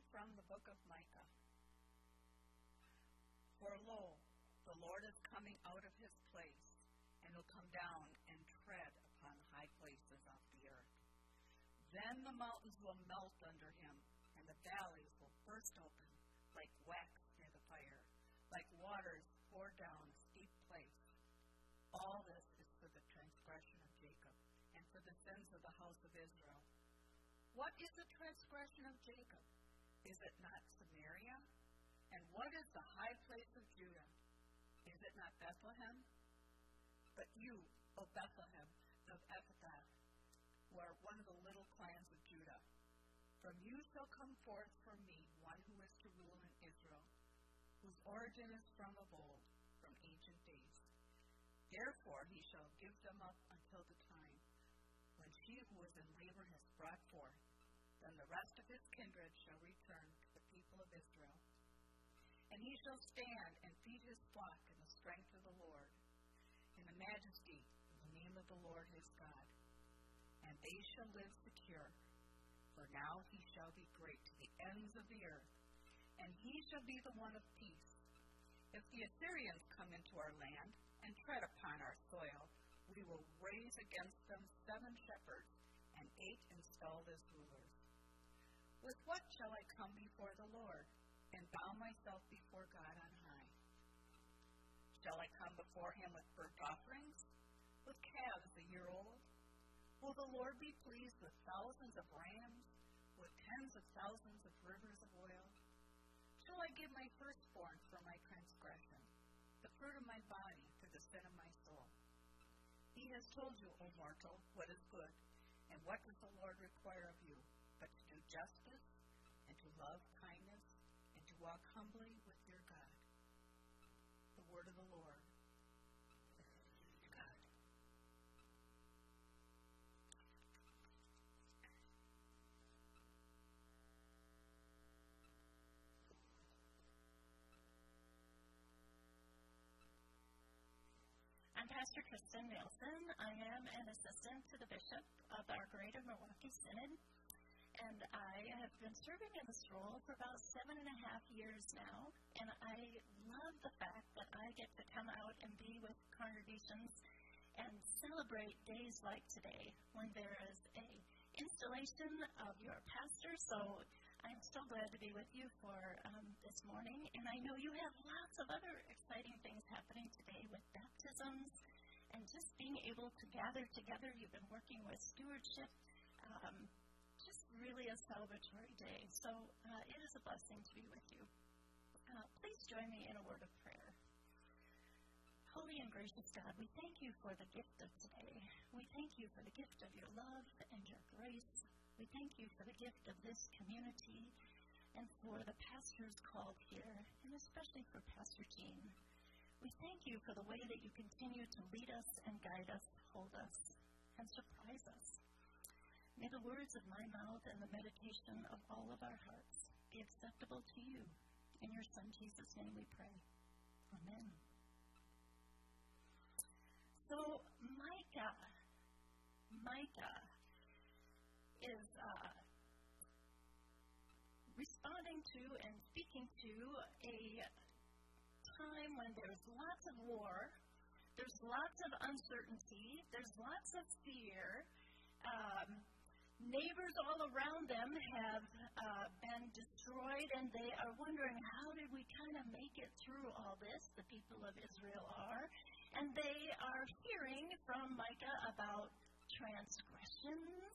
from the book of Micah. For lo, the Lord is coming out of his place, and will come down and tread upon the high places of the earth. Then the mountains will melt under him, and the valleys will burst open like wax near the fire, like waters poured down a steep place. All this is for the transgression of Jacob, and for the sins of the house of Israel. What is the transgression of Jacob? Is it not Samaria? And what is the high place of Judah? Is it not Bethlehem? But you, O Bethlehem of Ephrathah, who are one of the little clans of Judah, from you shall come forth for me one who is to rule in Israel, whose origin is from of old, from ancient days. Therefore he shall give them up until the time when she who is in labor has brought forth. Then the rest of his kindred shall return to the people of Israel. And he shall stand and feed his flock in the strength of the Lord, in the majesty of the name of the Lord his God. And they shall live secure, for now he shall be great to the ends of the earth, and he shall be the one of peace. If the Assyrians come into our land and tread upon our soil, we will raise against them 7 shepherds and 8 installed as rulers. With what shall I come before the Lord, and bow myself before God on high? Shall I come before him with burnt offerings, with calves a year old? Will the Lord be pleased with thousands of rams, with tens of thousands of rivers of oil? Shall I give my firstborn for my transgression, the fruit of my body for the sin of my soul? He has told you, O mortal, what is good, and what does the Lord require of you, but to do justice, and to love kindness, and to walk humbly with your God. The word of the Lord. God. I'm Pastor Kristen Nielsen. I am an assistant to the Bishop of our Greater Milwaukee Synod, and I have been serving in this role for about 7.5 years now, and I love the fact that I get to come out and be with congregations and celebrate days like today when there is a installation of your pastor. So I'm so glad to be with you for this morning, and I know you have lots of other exciting things happening today with baptisms and just being able to gather together. You've been working with stewardship, just really a celebratory day. So it is a blessing to be with you. Please join me in a word of prayer. Holy and gracious God, we thank you for the gift of today. We thank you for the gift of your love and your grace. We thank you for the gift of this community and for the pastors called here, and especially for Pastor Jean. We thank you for the way that you continue to lead us and guide us, hold us, and surprise us. May the words of my mouth and the meditation of all of our hearts be acceptable to you. In your Son, Jesus' name we pray. Amen. So Micah is responding to and speaking to a time when there's lots of war, there's lots of uncertainty, there's lots of fear. Neighbors all around them have been destroyed, and they are wondering, how did we kind of make it through all this? The people of Israel are. And they are hearing from Micah about transgressions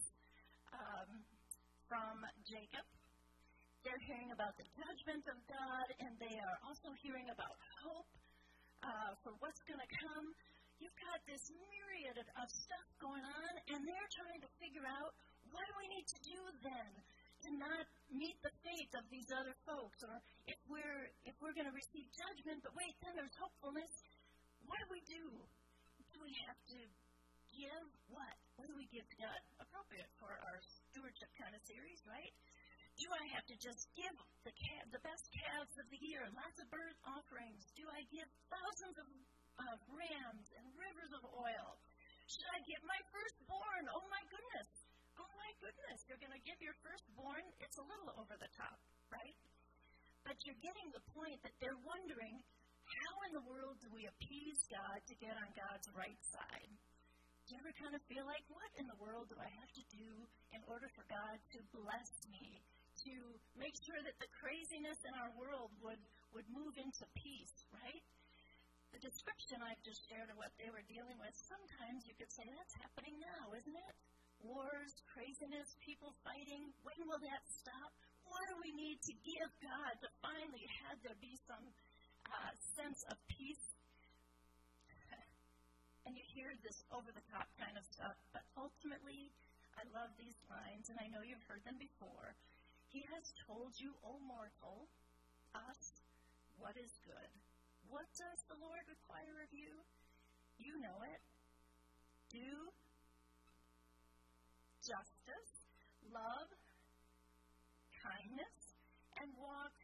from Jacob. They're hearing about the judgment of God, and they are also hearing about hope for what's going to come. You've got this myriad of stuff going on, and they're trying to figure out, what do we need to do then to not meet the fate of these other folks? Or if we're going to receive judgment, but wait, then there's hopefulness. What do we do? Do we have to give what? What do we give to God? Appropriate for our stewardship kind of series, right? Do I have to just give the best calves of the year, lots of burnt offerings? Do I give thousands of rams and rivers of oil? Should I give my firstborn? Oh my goodness, you're going to give your firstborn. It's a little over the top, right? But you're getting the point that they're wondering, how in the world do we appease God to get on God's right side? Do you ever kind of feel like, what in the world do I have to do in order for God to bless me, to make sure that the craziness in our world would move into peace, right? The description I've just shared of what they were dealing with, sometimes you could say that's happening now, isn't it? Wars, craziness, people fighting. When will that stop? What do we need to give God to finally have there be some sense of peace? And you hear this over-the-top kind of stuff, but ultimately, I love these lines, and I know you've heard them before. He has told you, O mortal, us, what is good. What does the Lord require of you? You know it. Do justice, love, kindness, and walk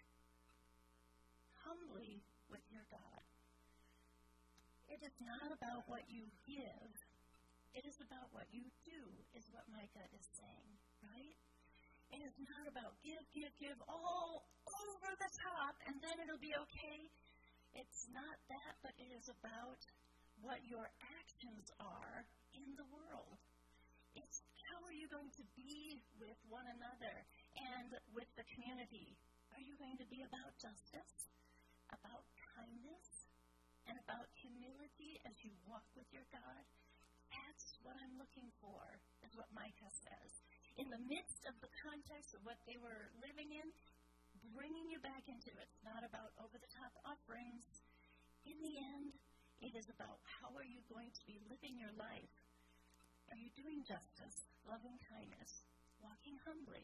humbly with your God. It is not about what you give. It is about what you do, is what Micah is saying, right? It is not about give all over the top, and then it'll be okay. It's not that, but it is about what your actions are in the world. It's how are you going to be with one another and with the community? Are you going to be about justice, about kindness, and about humility as you walk with your God? That's what I'm looking for, is what Micah says. In the midst of the context of what they were living in, bringing you back into it. It's not about over-the-top offerings. In the end, it is about how are you going to be living your life. Are you doing justice, loving kindness, walking humbly?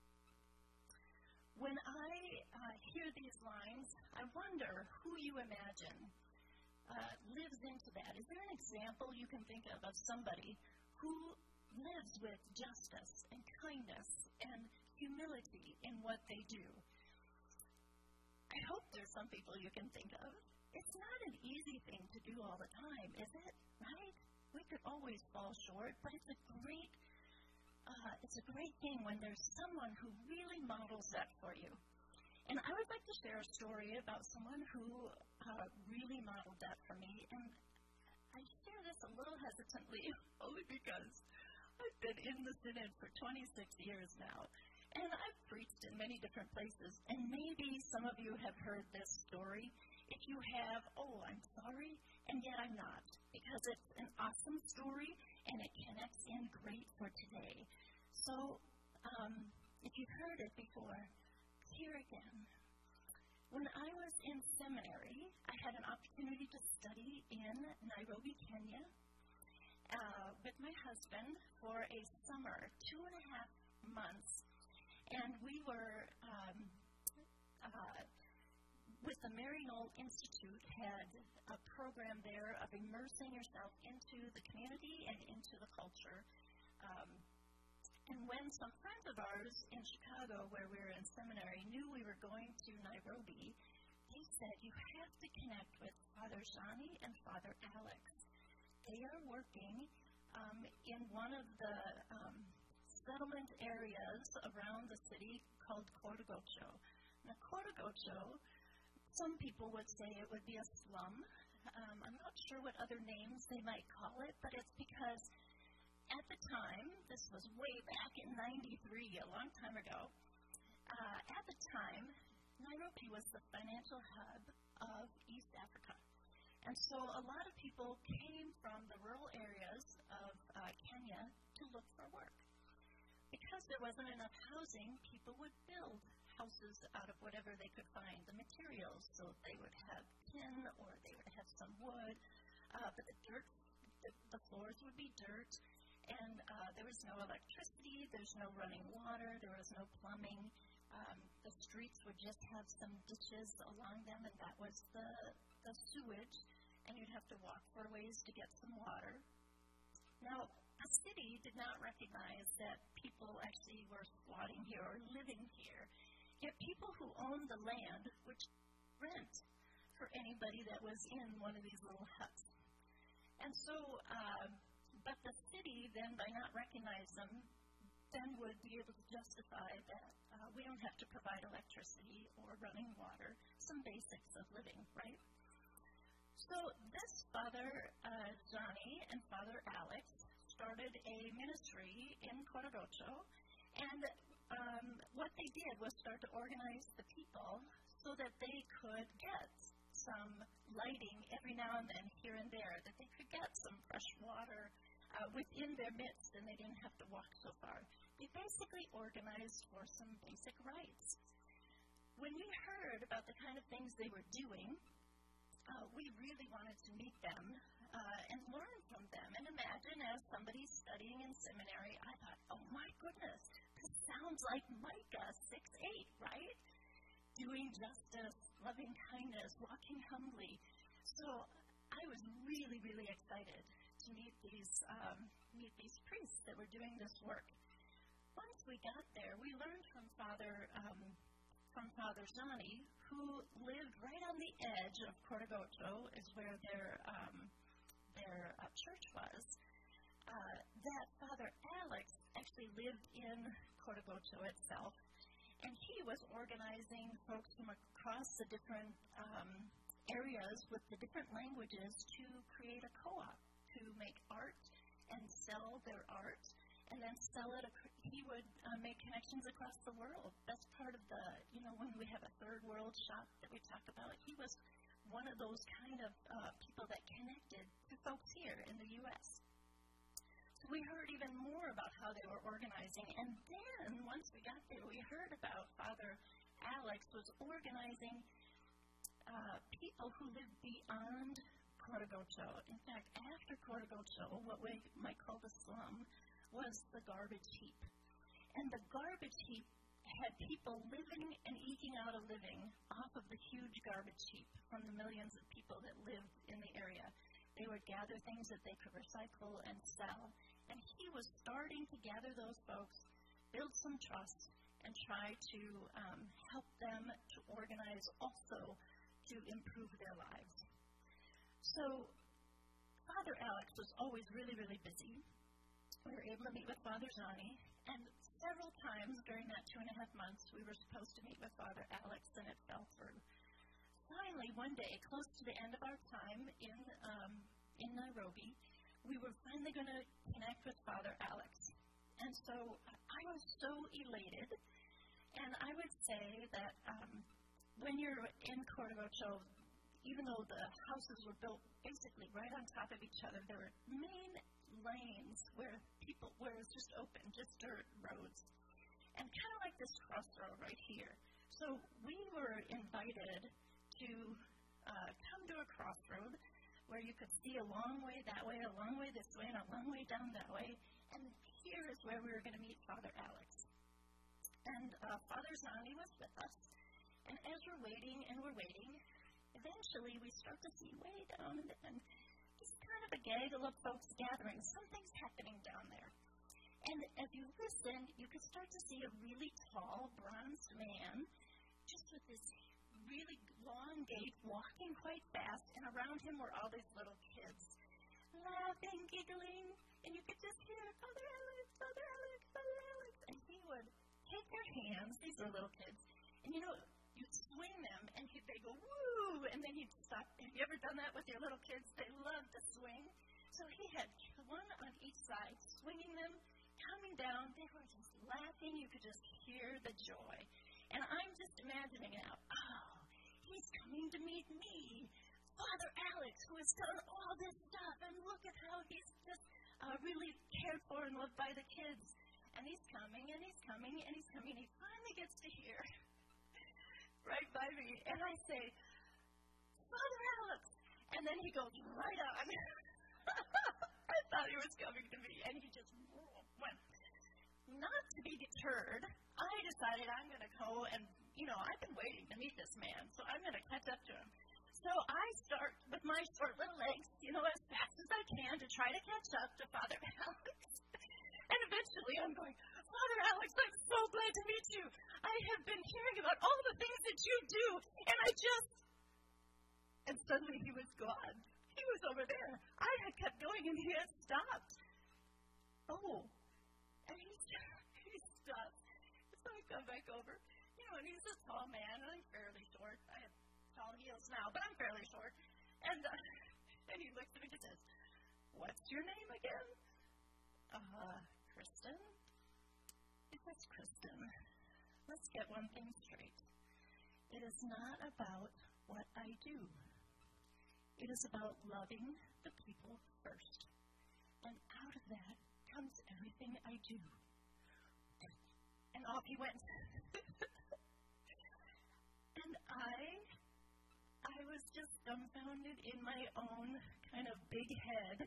When I hear these lines, I wonder who you imagine lives into that. Is there an example you can think of somebody who lives with justice and kindness and humility in what they do? I hope there's some people you can think of. It's not an easy thing to do all the time, is it? Right? We could always fall short, but it's a great thing when there's someone who really models that for you. And I would like to share a story about someone who really modeled that for me. And I share this a little hesitantly, only because I've been in the Synod for 26 years now. And I've preached in many different places. And maybe some of you have heard this story. If you have, I'm sorry, and yet I'm not. Because it's an awesome story, and it connects in great for today. So, if you've heard it before, here again. When I was in seminary, I had an opportunity to study in Nairobi, Kenya, with my husband for a summer, 2.5 months. And we were, with the Mary Knoll Institute, had a program there of immersing yourself into the community and into the culture. And when some friends of ours in Chicago, where we were in seminary, knew we were going to Nairobi, they said, you have to connect with Father Johnny and Father Alex. They are working in one of the settlement areas around the city called Cordogocho. Now, Cordogocho, some people would say it would be a slum. I'm not sure what other names they might call it, but it's because at the time, this was way back in '93, a long time ago, at the time, Nairobi was the financial hub of East Africa. And so a lot of people came from the rural areas of Kenya to look for work. Because there wasn't enough housing, people would build houses out of whatever they could find, the materials. So they would have tin or they would have some wood, but the floors would be dirt. And there was no electricity, there's no running water, there was no plumbing. The streets would just have some ditches along them, and that was the sewage, and you'd have to walk for a ways to get some water. Now, the city did not recognize that people actually were squatting here or living here. Yet people who owned the land would rent for anybody that was in one of these little huts. And so, but the city then, by not recognizing them, then would be able to justify that we don't have to provide electricity or running water, some basics of living, right? So this Father Johnny and Father Alex started a ministry in Corogocho, and what they did was start to organize the people so that they could get some lighting every now and then here and there, that they could get some fresh water within their midst, and they didn't have to walk so far. They basically organized for some basic rights. When we heard about the kind of things they were doing, we really wanted to meet them and learn from them. And imagine, as somebody studying in seminary, I thought, oh my goodness, this sounds like Micah 6:8, right? Doing justice, loving kindness, walking humbly. So I was really, really excited to meet these priests that were doing this work. Once we got there, we learned from Father Johnny, who lived right on the edge of Corogocho, is where their church was, that Father Alex actually lived in Corogocho itself, and he was organizing folks from across the different areas with the different languages to create a co-op, to make art and sell their art, and then sell it. He would make connections across the world. That's part of the, when we have a third world shop that we talk about, he was one of those kind of people that connected to folks here in the U.S. So we heard even more about how they were organizing. And then, once we got there, we heard about Father Alex was organizing people who lived beyond Corogocho. In fact, after Corogocho, what we might call the slum, was the garbage heap. And the garbage heap had people living and eking out a living off of the huge garbage heap from the millions of people that lived in the area. They would gather things that they could recycle and sell. And he was starting to gather those folks, build some trust, and try to help them to organize also to improve their lives. So Father Alex was always really, really busy. We were able to meet with Father Johnny, and several times during that 2.5 months, we were supposed to meet with Father Alex, and it fell through. Finally, one day, close to the end of our time in Nairobi, we were finally going to connect with Father Alex. And so I was so elated, and I would say that when you're in Corogocho, even though the houses were built basically right on top of each other, there were main lanes where it was just open, just dirt roads, and kind of like this crossroad right here. So we were invited to come to a crossroad where you could see a long way that way, a long way this way, and a long way down that way, and here is where we were going to meet Father Alex. And Father Johnny was with us, and as we're waiting, eventually we start to see way down and just kind of a gaggle of folks gathering. Something's happening down there. And as you listen, you can start to see a really tall, bronzed man just with this really long gait, walking quite fast, and around him were all these little kids, laughing, giggling, and you could just hear, Father Alex, Father Alex, Father Alex. And he would take their hands, these are little kids, and you'd swing them, and they go, woo, and then he'd stop. Have you ever done that with your little kids? They love to swing. So he had one on each side, swinging them, coming down. They were just laughing. You could just hear the joy. And I'm just imagining now, he's coming to meet me, Father Alex, who has done all this stuff, and look at how he's just really cared for and loved by the kids. And he's coming, and he's coming, and he's coming, and he finally gets to here, right by me, and I say, Father Alex, and then he goes right on. I thought he was coming to me, and he just went. Not to be deterred, I decided I'm going to go and, I've been waiting to meet this man, so I'm going to catch up to him. So I start with my short little legs, as fast as I can to try to catch up to Father Alex. And eventually I'm going, Father Alex, I'm so glad to meet you. I have been hearing about all the things that you do, and and suddenly he was gone. He was over there. I had kept going, and he had stopped. Oh, and he us. So I come back over, and he's a tall man, and I'm fairly short. I have tall heels now, but I'm fairly short. And he looks at me and says, "What's your name again?" Kristen. If it's Kristen, let's get one thing straight. It is not about what I do. It is about loving the people first. And out of that comes everything I do. And off he went. And I was just dumbfounded in my own kind of big head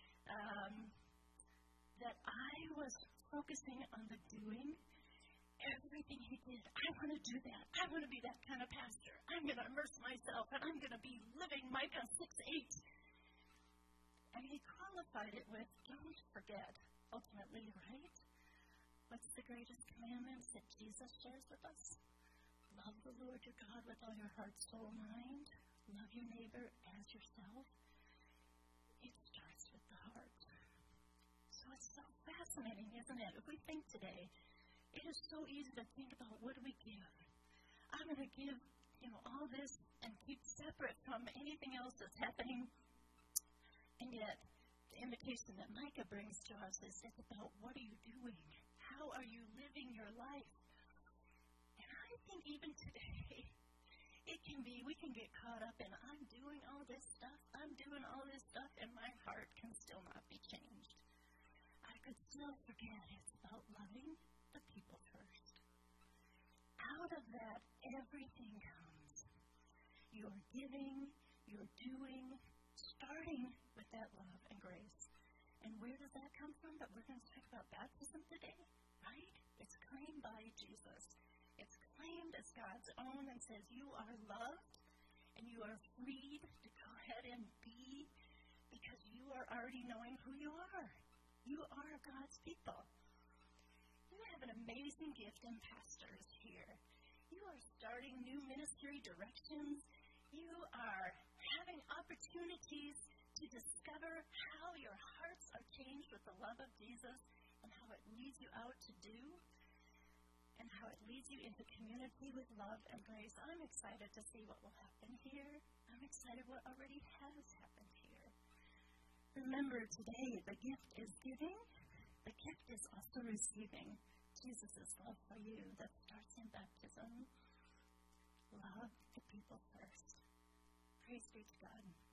that I was focusing on the doing. Everything he did, I want to do that. I want to be that kind of pastor. I'm going to immerse myself, and I'm going to be living Micah 6:8. And he qualified it with, don't forget, ultimately, right? What's the greatest commandments that Jesus shares with us? Love the Lord your God with all your heart, soul, mind. Love your neighbor as yourself. It starts with the heart. So it's so fascinating, isn't it? If we think today, it is so easy to think about what do we give. I'm going to give, all this and keep separate from anything else that's happening. And yet, the invitation that Micah brings to us is it's about what are you doing? How are you living your life? And I think even today, we can get caught up in I'm doing all this stuff, and my heart can still not be changed. I could still forget it's about loving the people first. Out of that, everything comes. You're giving, you're doing, starting with that love and grace. And where does that come from? But we're going to talk about baptism today, right? It's claimed by Jesus. It's claimed as God's own and says you are loved and you are freed to go ahead and be because you are already knowing who you are. You are God's people. You have an amazing gift in pastors here. You are starting new ministry directions. You are having opportunities to discover how your hearts are changed with the love of Jesus and how it leads you out to do and how it leads you into community with love and grace. I'm excited to see what will happen here. I'm excited what already has happened here. Remember today, the gift is giving. The gift is also receiving Jesus' love for you that starts in baptism. Love the people first. Praise be to God.